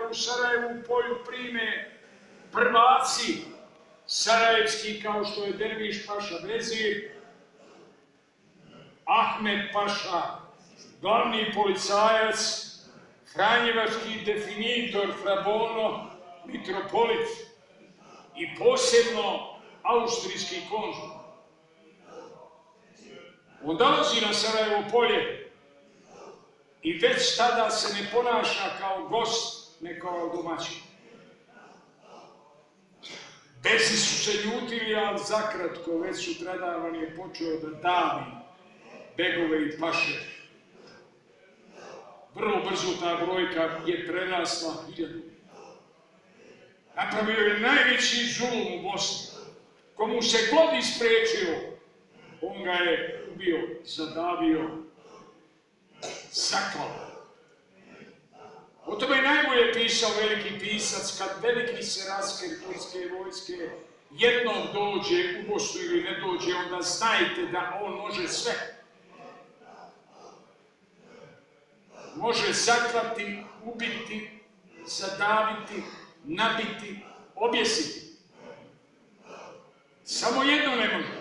u Sarajevu Polju prime prvaci sarajevski, kao što je Derviš Paša Vezir, Ahmed Paša, glavni policajac, franjevački definitor Frabono, mitropolit i posebno austrijski konzul. On dolazi na Sarajevo Polje i već tada se ne ponaša kao gost, ne kao domaćin. Besi su se ljutili, ali zakratko, već sutradan on je počeo da davi begove i paše. Vrlo brzo ta brojka je prerasla 1000. Napravio je najveći zulum u Bosni. Komu se god isprečio, on ga je ubio, zadavio, zaklao. O tome je najbolje pisao veliki pisac, kad veliki serasker turske vojske jednom dođe u Bosnu ili ne dođe, onda znajte da on može sve. Može zaklati, ubiti, zadaviti, nabiti, objesiti. Samo jedno ne može.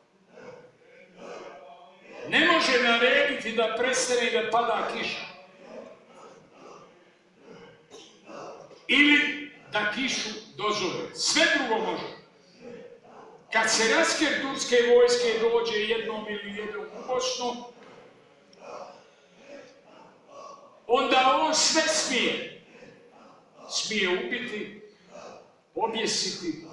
Ne može narediti da prestane i da pada kiša. Ili da kišu dozove. Sve drugo može. Kad se rasker turske vojske dođe jednom ili jednom u Bosnu, onda on sve smije. Smije ubiti, objesiti,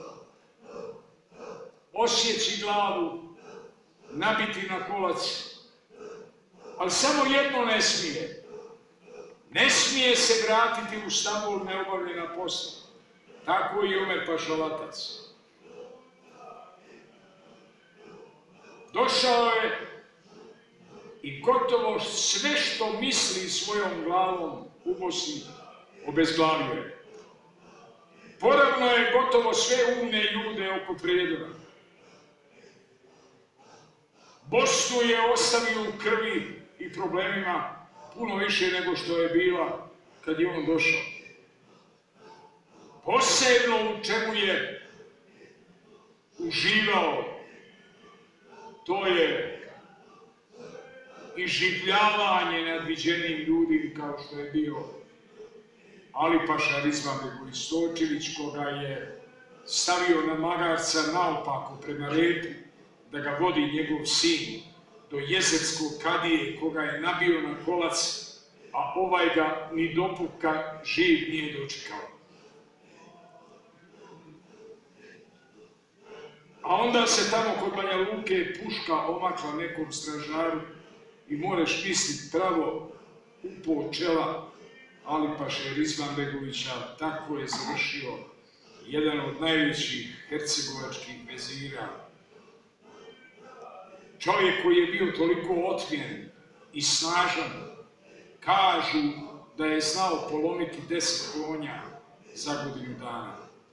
osjeći glavu, nabiti na kolac. Ali samo jedno ne smije. Ne smije se vratiti u Stambul neobavljena posla. Tako i Omer Paša Latac. Došao je i gotovo sve što misli svojom glavom u Bosni obezglavio je. Poravno je gotovo sve umne ljude oko Prijedora. Bosnu je ostavio u krvi i problemima puno više nego što je bila kad je on došao. Posebno u čemu je uživao, to je iživljavanje nad viđenim ljudima kao što je bio Ali Paša Rizvanbeg Istočević, koga je stavio na magarca naopako prema repu da ga vodi njegov sin do Jezerskog kadije, koga je nabio na kolac, a ovaj ga ni do puka živ nije dočekao. A onda se tamo kod Banja Luke puška omakla nekom stražaru i moreš misliti pravo upo čela Ali Paše Rizvanbegovića. Tako je završio jedan od najvećih hercegovačkih vezira. Čovjek koji je bio toliko otmjen i snažan, kažu da je znao polomiti 10 konja za godinu dana.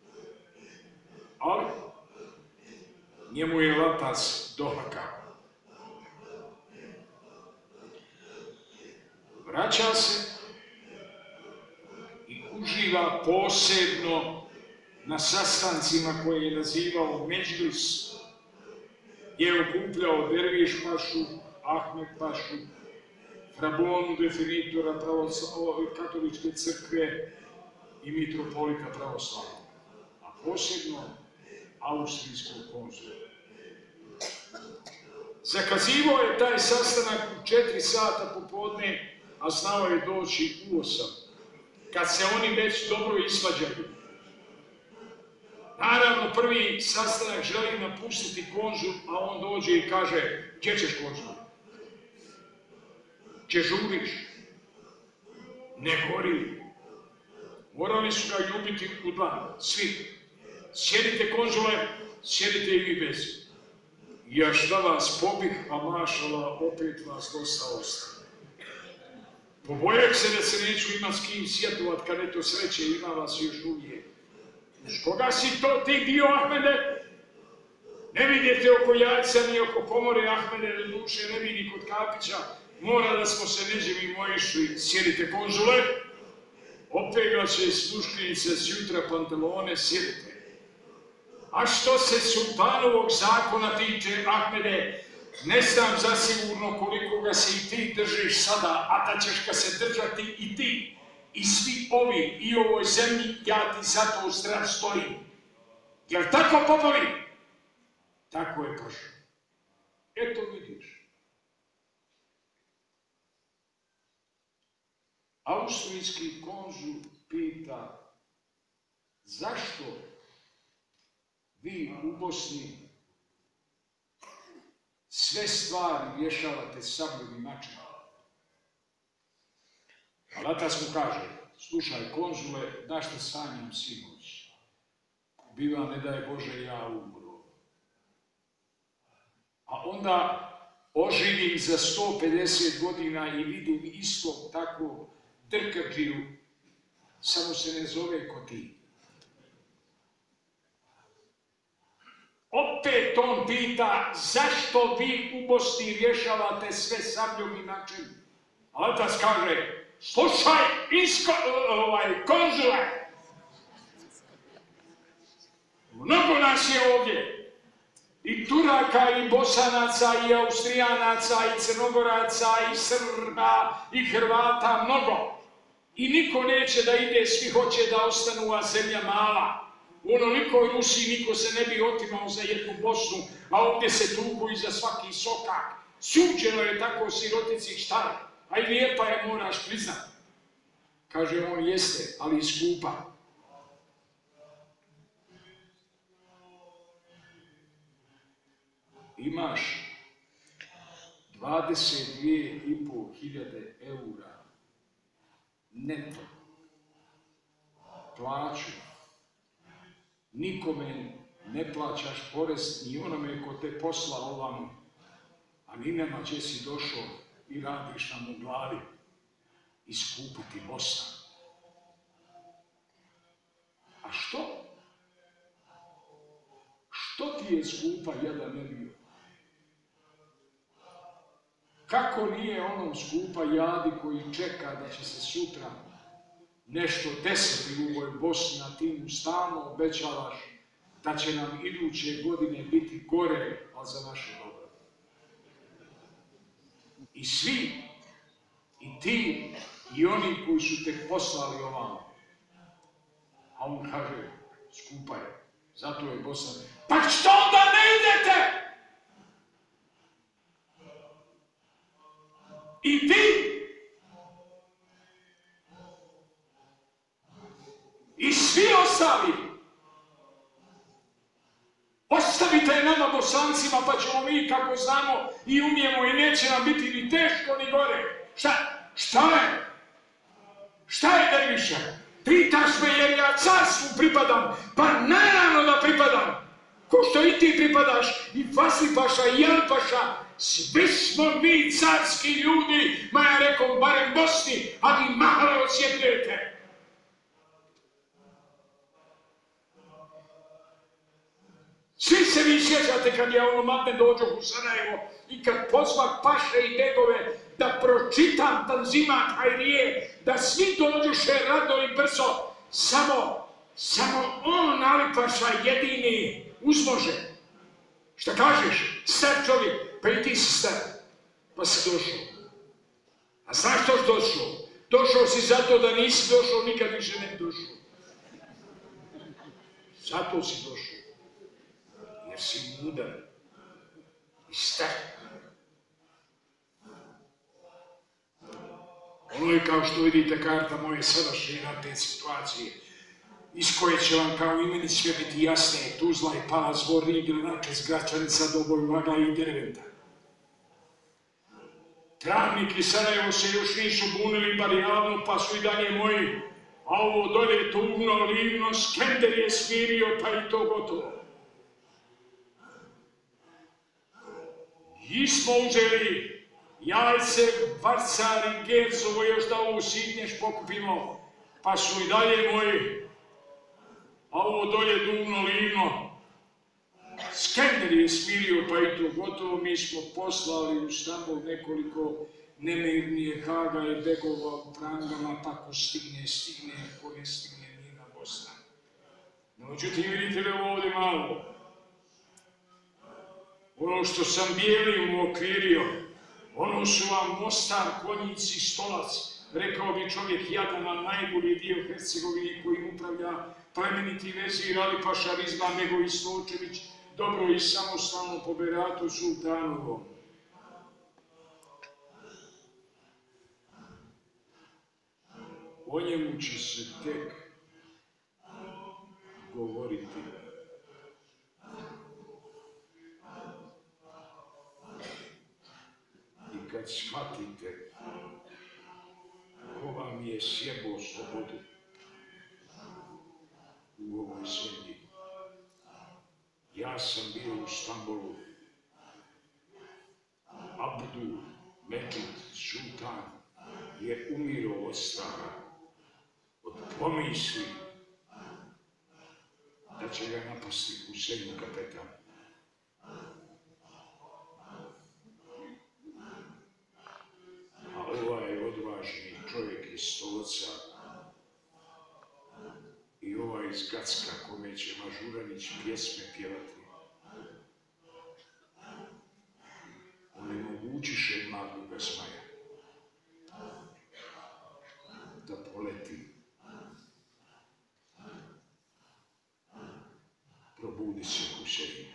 Ali njemu je Latac dohakao. Vraća se i uživa posebno na sastancima koje je nazivao Međlis, gdje je okupljao Derviš Pašu, Ahmed Pašu, Frabonu, definitora katoličke crkve i mitropolita pravoslavnog, a posebno austrijskog konzula. Zakazivao je taj sastanak u 4 sata popodne, a znao je doći u 8, kad se oni već dobro isvađaju. Naravno, prvi sastanak želi napustiti konzul, a on dođe i kaže: gdje ćeš, konzul? Gdje žuriš? Ne gori. Morali su ga ljubiti u dlan, svi. Sjedite, konzule, sjedite i vi bez. Ja šta vas pobih, a mašala, opet vas dosta ostaje. Pobojak se da se neću imat s kim sjetovat, kad eto sreće ima vas još uvijek. Uz koga si to ti bio, Ahmede? Ne vidite oko Jajca ni oko komore, Ahmede, duše ne vidi kod Kapića. Mora da smo se neđe mimo išli. Sjedite, konzule. opeglaše sluškinice sjutra pantalone, sjedite. A što se sultanovog zakona tiče, Ahmede, ne znam zasigurno koliko ga se i ti držiš sada, a da ćeš ga se držati i ti, i svi ovi, i ovoj zemlji, ja ti za to zdrav stojim. Jel tako, popovi? Tako je, Bože. Eto vidiš. Austrijski konzul pita, zašto vi u Bosni sve stvari rješavate sabljom i mačem? Ali otac mu kaže, slušaj konzule, da što sanjam sinoć? Biva, ne daj Bože, ja umro. A onda oživim za 150 godina i vidim istog takvog drkađiju, samo se ne zove ko ti. Opet on pita, zašto vi u Bosni rješavate sve sabljom i mačem? A otac kaže, slušaj, konzule, mnogo nas je ovdje, i Turaka, i Bosanaca, i Austrijanaca, i Crnogoraca, i Srba, i Hrvata, mnogo. I niko neće da ide, svi hoće da ostanu, a zemlja mala. U onolikoj Rusiji niko se ne bi otimao za jednu Bosnu, a ovdje se tuku i za svaki sokak. Suđeno je tako sirotici, šta je? A i lijepa je, moraš priznati. Kaže on, jeste, ali i skupa. Imaš 22.500 eura neto plaću. Nikome ne plaćaš porez, ni onome ko te posla ovamo, a ni nema gdje si došao i radiš nam u glavi. I skupa ti Bosna. A što? Što ti je skupa, jedan ne bio? Kako nije onom skupa jadi koji čeka da će se sutra nešto desiti u ovoj Bosni, a ti mu stalno obećavaš da će nam iduće godine biti gore, ali za naše dobro. I svi, i ti, i oni koji su te poslali ovamo. A on kaže, skupa je, zato je Bosna. Pa što onda ne idete? I ti? I svi ostali? Ostavite nama Bosancima, pa ćemo mi, kako znamo i umijemo, i neće nam biti ni teško ni gore. Šta je? Šta je, derviše? Pitaš me jer ja carstvu pripadam, pa naravno da pripadam. Ko što i ti pripadaš, i Vaslipaša, i Jalpaša, svi smo mi carski ljudi, ma ja rekao, barem Bosni, a vi male osjetljujete. Svi se vi sjećate kad ja onomate dođoh u Sarajevo i kad pozvah paše i dedove da pročitam Tanzimat Hajrije, da svi dođuše rado i brzo, samo on, Alipaša, jedini uzmože. Šta kažeš? Star čovjek, pa i ti si star, pa si došao. A znaš što si došao? Došao si zato da nisi došao, nikad više ne bi došao. Zato si došao. Jer si mudar i star. Ono je, kao što vidite, karta moje sadašnje ratne situacije, iz koje će vam kao imeni sve biti jasne: Tuzla i Palac, Zvornik, Granačec, Gračanica, Doboj, Vaga i Derventa. Travnik i Sarajevo se još nisu bunili bar javno, pa su i dalje moji, a ovo dolje Tuvno, Livno, Skender je smirio, pa i to gotovo. I smo uzeli Jajce, Varcar i Gercovo, još da ovo Sitnješ pokupimo, pa su i dalje moji, a ovo dolje Duvno, Livno, Skender je smirio, pa i to gotovo. Mi smo poslali u Stambol nekoliko nemirnije Haga i begova u prangama, pa ko stigne, ko ne stigne, njena Bosna. No, međutim, vidite li ovdje malo? Ono što sam bijeli uokvirio, ono su vam Mostar, Konjici, Stolac, rekao bi čovjek jadan, a najbolji dio Hercegovine kojim upravlja plemeniti vezir Ali Paša Rizban Begović Stočević, dobro i samostalno po Beratu Sultanovom. O njemu će se tek govoriti. I kad shvatite ko vam je sjebao slobodu u ovoj zemlji. Ja sam bio u Stambolu. Abdul Mecid Sultan je umirao od straha, od pomisli da će ga napasti Husein kapetan. A ovaj odvažni čovjek iz Stolca i ovaj iz Gacka kome će Mažuranić pjesme pjevati, onemogućiše mladoga Zmaja da poleti. Probudi se Husein.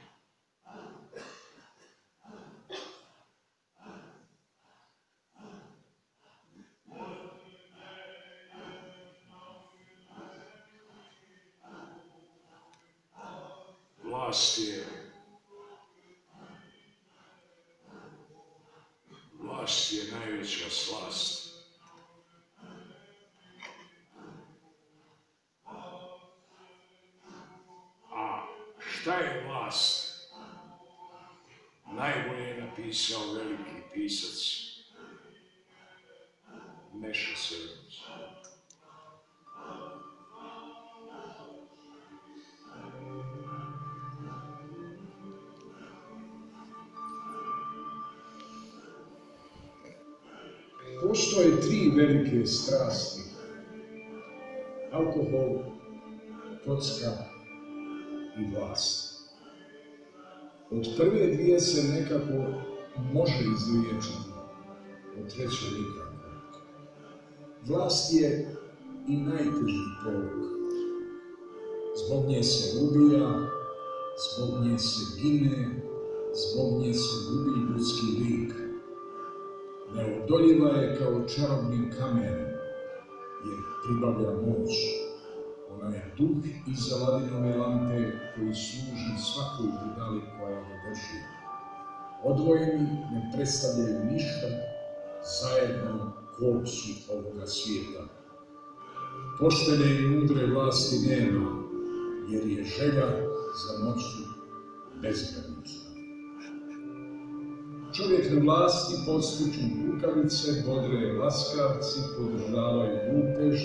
Vlast je najveća slast. A šta je vlast? Najbolje je napisao veliki pisac Meša Selimović. Postoje tri velike strasti: alkohol, kocka i vlast. Od prve dvije se nekako može izliječiti, od treće nikako. Vlast je i najteži porok. Zbog nje se ubija, zbog nje se gine, zbog nje se gubi ljudski lik. Neodoljiva je kao čarobni kamen, jer pribavlja moć. Ona je duh iza Aladinove lampe koji služi svakoj budali koja ga drži. Odvojeni ne predstavljaju ništa, zajedno kop su ovoga svijeta. Poštene i mudre vlasti nema, jer je želja za moću bezgranična. Čovjek na vlasti podstiču kukavice, bodre laskavci, podržavaju lupež.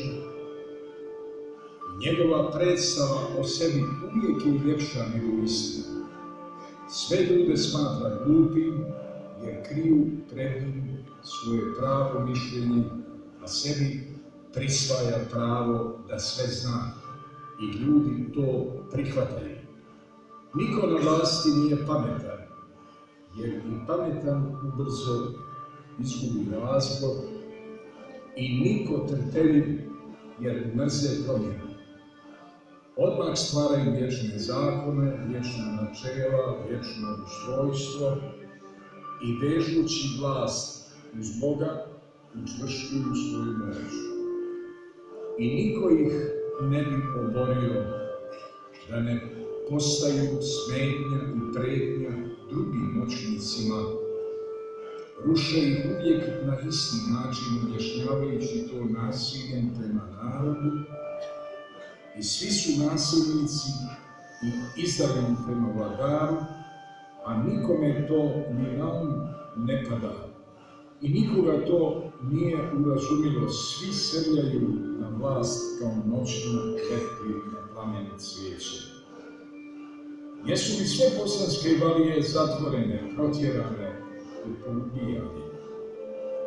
Njegova predstava o sebi uvijek je ljepša nego istina. Sve ljude smatra glupim, jer kriju pred njim svoje pravo mišljenje, a sebi prisvaja pravo da sve zna i ljudi to prihvataju. Niko na vlasti nije pametan, jer i pametan ubrzo izgubi razbor, i niko trpeljiv, jer mrze promjenu. Odmah stvaraju vječne zakone, vječna načela, vječno ustrojstvo i vežući vlast uz Boga učvršćuju svoju moć. I niko ih ne bi oborio da ne postaju smetnja i pretnja drugim moćnicima. Ruše ih uvijek na isti način, objašnjavajući to nasiljem prema narodu, i svi su nasilnici i izdajeni prema vladaru, a nikome to ni na um ne pada. I nikoga to nije urazumilo, svi srljaju na vlast kao noćno vetri na plamenu svijeće. Jesu li sve bosanske valije zatvorene, protjerane i poubijane?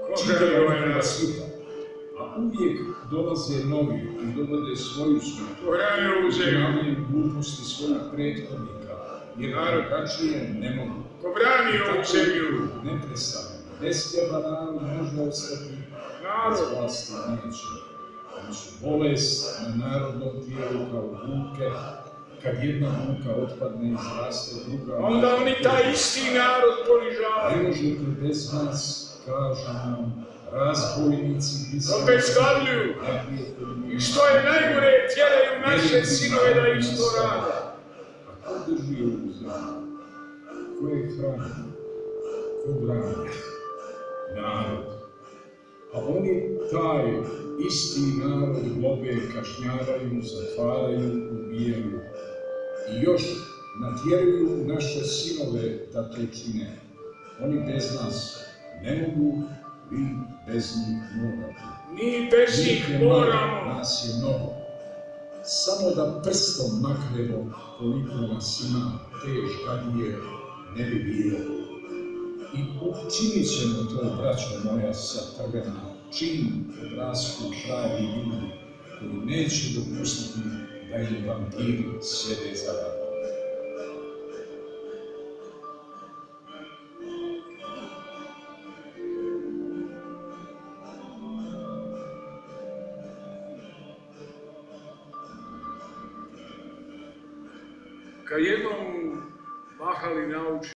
čitava njihova svita, a uvijek dolaze novi i dovode svoju svitu, ponavljaju gluposti svojih prethodnika, jer drugačije ne mogu. Ko brani ovu zemlju? Neprestano, bez teba narod može ostati, bez vlasti neće. Oni su bolest na narodnom tijelu kao ruke, kad jedna ruka otpadne izraste druga. Onda oni taj isti narod ponižavaju. Ne možete bez nas, kažu nam, razbojnici, obezglavljuju. I što je najgore, tjeraju naše sinove da isto rade. A ko drži ovu zemlju? Ko je hrani? Ko brani? Narod. A oni taj isti narod globe, kažnjavaju, zatvaraju, ubijaju. I još natjeruju naše sinove da to čine. Oni bez nas ne mogu, vi bez njih morate. Mi bez njih moramo. Nas je mnogo. Samo da prstom maknemo koliko nas ima, te žgadije ne bi bilo. I učinit ćemo to, braćo moja, sa trgana, čim odrastu pravi ljudi, koji neće dopustiti da im vampiri sjede za rad. Kad jednom mahali nauči